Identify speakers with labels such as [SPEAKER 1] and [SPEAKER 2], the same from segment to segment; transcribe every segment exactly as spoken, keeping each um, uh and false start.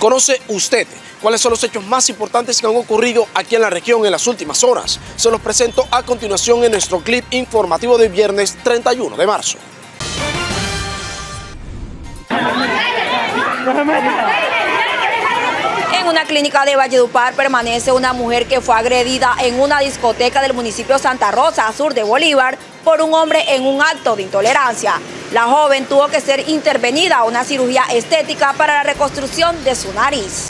[SPEAKER 1] ¿Conoce usted cuáles son los hechos más importantes que han ocurrido aquí en la región en las últimas horas? Se los presento a continuación en nuestro clip informativo de viernes treinta y uno de marzo.
[SPEAKER 2] En una clínica de Valledupar permanece una mujer que fue agredida en una discoteca del municipio Santa Rosa, sur de Bolívar, por un hombre en un acto de intolerancia. La joven tuvo que ser intervenida a una cirugía estética para la reconstrucción de su nariz.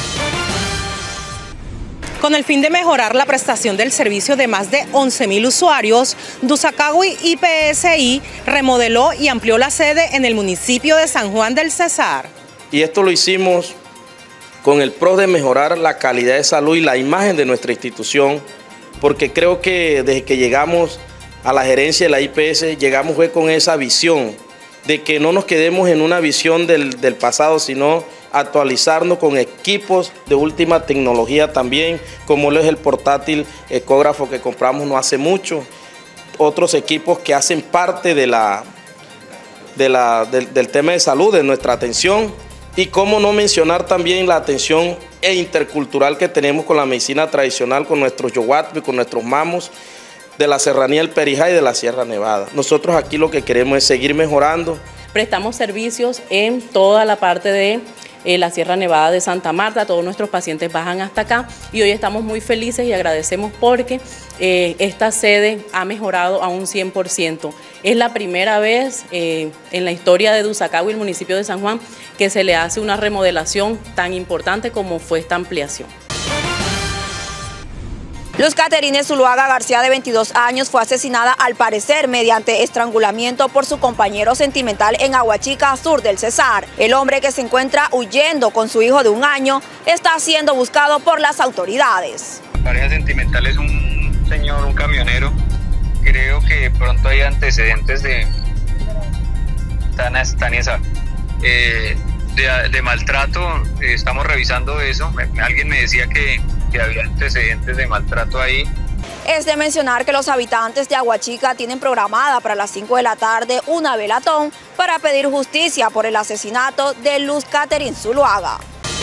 [SPEAKER 3] Con el fin de mejorar la prestación del servicio de más de once mil usuarios, Dusacagüí I P S I remodeló y amplió la sede en el municipio de San Juan del Cesar.
[SPEAKER 4] Y esto lo hicimos con el pro de mejorar la calidad de salud y la imagen de nuestra institución, porque creo que desde que llegamos a la gerencia de la I P S, llegamos fue con esa visión de que no nos quedemos en una visión del, del pasado, sino actualizarnos con equipos de última tecnología también, como lo es el portátil ecógrafo que compramos no hace mucho, otros equipos que hacen parte de la, de la, del, del tema de salud, de nuestra atención, y cómo no mencionar también la atención e intercultural que tenemos con la medicina tradicional, con nuestros yohuatl, con nuestros mamos, de la Serranía del Perijá y de la Sierra Nevada. Nosotros aquí lo que queremos es seguir mejorando.
[SPEAKER 5] Prestamos servicios en toda la parte de eh, la Sierra Nevada de Santa Marta, todos nuestros pacientes bajan hasta acá y hoy estamos muy felices y agradecemos porque eh, esta sede ha mejorado a un cien por ciento. Es la primera vez eh, en la historia de Dusacagüí, el municipio de San Juan, que se le hace una remodelación tan importante como fue esta ampliación.
[SPEAKER 2] Luz Caterine Zuluaga García, de veintidós años, fue asesinada al parecer mediante estrangulamiento por su compañero sentimental en Aguachica, sur del Cesar. El hombre, que se encuentra huyendo con su hijo de un año, está siendo buscado por las autoridades.
[SPEAKER 6] La pareja sentimental es un señor, un camionero. Creo que pronto hay antecedentes de, Tania, eh, de, de maltrato. Estamos revisando eso. Alguien me decía que que había antecedentes de maltrato ahí.
[SPEAKER 2] Es de mencionar que los habitantes de Aguachica tienen programada para las cinco de la tarde una velatón para pedir justicia por el asesinato de Luz Caterine Zuluaga.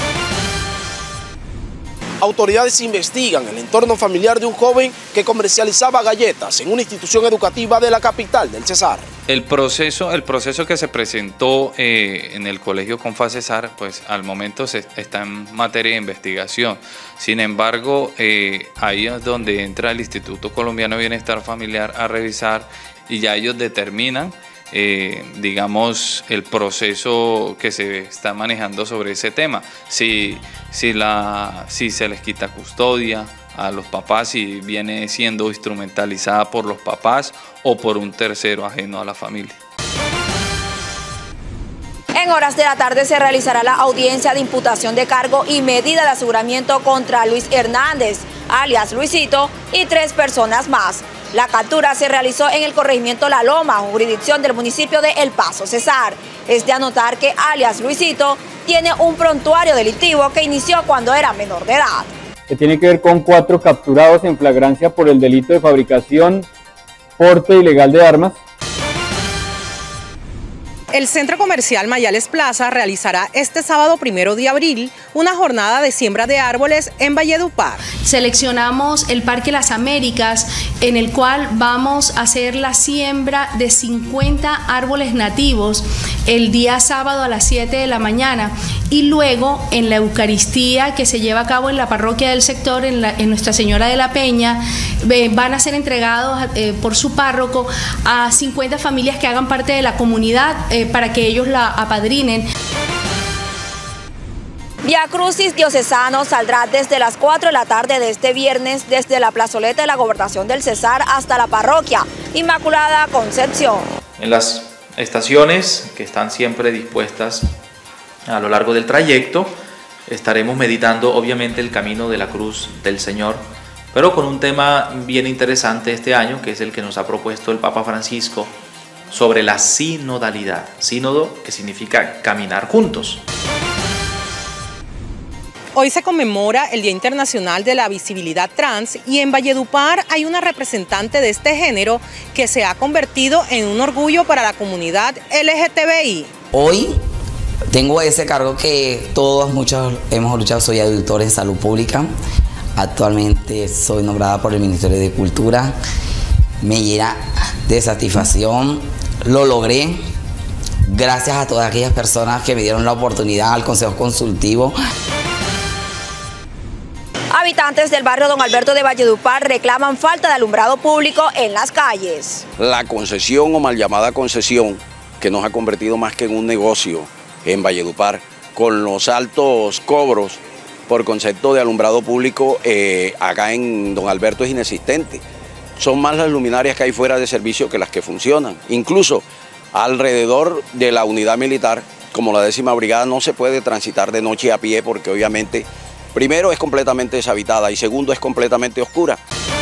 [SPEAKER 1] Autoridades investigan el entorno familiar de un joven que comercializaba galletas en una institución educativa de la capital del Cesar.
[SPEAKER 7] El proceso, el proceso que se presentó eh, en el colegio Confa Cesar, pues al momento se, está en materia de investigación. Sin embargo, eh, ahí es donde entra el Instituto Colombiano de Bienestar Familiar a revisar y ya ellos determinan Eh, digamos, el proceso que se está manejando sobre ese tema. Si, si, la, si se les quita custodia a los papás, si viene siendo instrumentalizada por los papás o por un tercero ajeno a la familia.
[SPEAKER 2] En horas de la tarde se realizará la audiencia de imputación de cargo y medida de aseguramiento contra Luis Hernández, alias Luisito, y tres personas más. La captura se realizó en el corregimiento La Loma, jurisdicción del municipio de El Paso, Cesar. Es de anotar que alias Luisito tiene un prontuario delictivo que inició cuando era menor de edad.
[SPEAKER 8] Que tiene que ver con cuatro capturados en flagrancia por el delito de fabricación, porte ilegal de armas.
[SPEAKER 3] El Centro Comercial Mayales Plaza realizará este sábado primero de abril una jornada de siembra de árboles en Valledupar.
[SPEAKER 9] Seleccionamos el Parque Las Américas, en el cual vamos a hacer la siembra de cincuenta árboles nativos el día sábado a las siete de la mañana y luego en la Eucaristía que se lleva a cabo en la parroquia del sector, en, la, en Nuestra Señora de la Peña, eh, van a ser entregados eh, por su párroco a cincuenta familias que hagan parte de la comunidad eh, para que ellos la apadrinen.
[SPEAKER 2] Vía Crucis Diocesano saldrá desde las cuatro de la tarde de este viernes desde la plazoleta de la Gobernación del Cesar hasta la parroquia Inmaculada Concepción.
[SPEAKER 10] En las estaciones que están siempre dispuestas a lo largo del trayecto, estaremos meditando obviamente el camino de la cruz del Señor, pero con un tema bien interesante este año, que es el que nos ha propuesto el Papa Francisco, sobre la sinodalidad. Sínodo, que significa caminar juntos.
[SPEAKER 3] Hoy se conmemora el Día Internacional de la Visibilidad Trans y en Valledupar hay una representante de este género que se ha convertido en un orgullo para la comunidad L G T B I.
[SPEAKER 11] Hoy Tengo ese cargo que todos, muchos hemos luchado. Soy auditor en salud pública. Actualmente soy nombrada por el Ministerio de Cultura. Me llena de satisfacción. Lo logré gracias a todas aquellas personas que me dieron la oportunidad, al Consejo Consultivo.
[SPEAKER 2] Habitantes del barrio Don Alberto de Valledupar reclaman falta de alumbrado público en las calles.
[SPEAKER 12] La concesión o mal llamada concesión, que nos ha convertido más que en un negocio en Valledupar, con los altos cobros por concepto de alumbrado público, eh, acá en Don Alberto es inexistente. Son más las luminarias que hay fuera de servicio que las que funcionan. Incluso alrededor de la unidad militar, como la décima brigada, no se puede transitar de noche a pie porque obviamente, primero, es completamente deshabitada y segundo, es completamente oscura.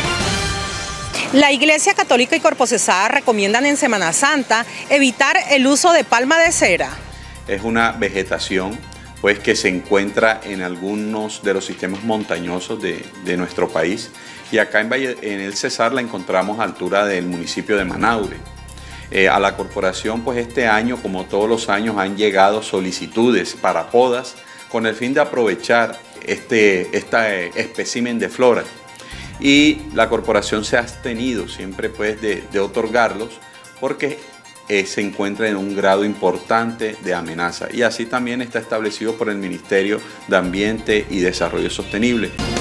[SPEAKER 3] La Iglesia Católica y Corpocesada recomiendan en Semana Santa evitar el uso de palma de cera.
[SPEAKER 13] Es una vegetación pues, que se encuentra en algunos de los sistemas montañosos de, de nuestro país y acá en, Valle, en el Cesar la encontramos a altura del municipio de Manaure. Eh, a la corporación pues este año, como todos los años, han llegado solicitudes para podas con el fin de aprovechar este, este espécimen de flora. Y la corporación se ha abstenido siempre pues de, de otorgarlos porque eh, se encuentra en un grado importante de amenaza. Y así también está establecido por el Ministerio de Ambiente y Desarrollo Sostenible.